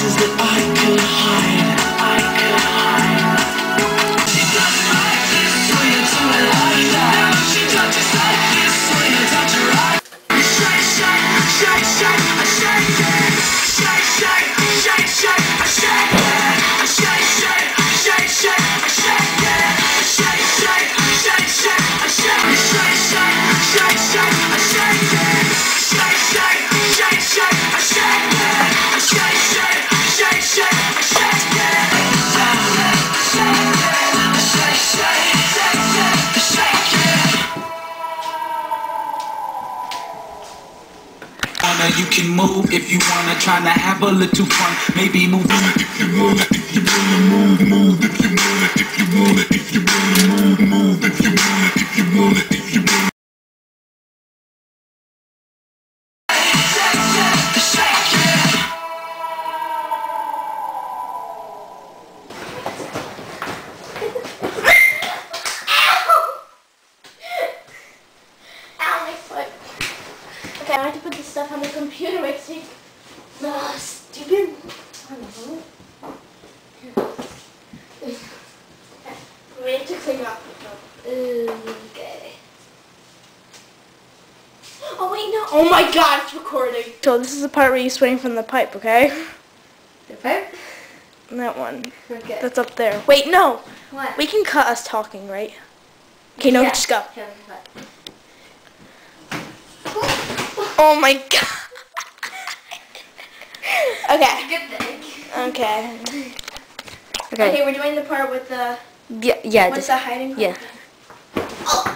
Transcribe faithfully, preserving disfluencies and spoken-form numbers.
places that I could hide. I could hide. She doesn't like this, so you do it like that. She touches like this, so you touch her right. Shake, shake, shake, shake, I shake it. Shake, shake, shake, shake, I shake it. Shake, shake, shake, shake, I shake it. Shake, shake, shake, shake, I shake it. Shake, shake, shake, shake, I shake it. Shake, shake, shake, shake, I shake it. Shake, shake, shake, shake, I shake it. Shake it, shake it, shake, shake, shake, shake, shake it. You can move if you wanna, tryna have a little fun. Maybe move if you wanna, if you wanna move, move if you wanna, if you wanna, if you wanna move, move if you wanna, if you wanna, if you wanna. Okay, I have to put this stuff on the computer. Wait, see. Oh, stupid. I don't know. We have to clean up. Okay. Oh wait, no. Oh my God, it's recording. So this is the part where you swing from the pipe, okay? The pipe? That one. Okay. That's up there. Wait, no. What? We can cut us talking, right? Okay, no, Yeah. just go. Okay. Oh my God. Okay. Good thing. Okay. Okay. Okay, we're doing the part with the Yeah. Yeah. with Just, the hiding. yeah. Oh.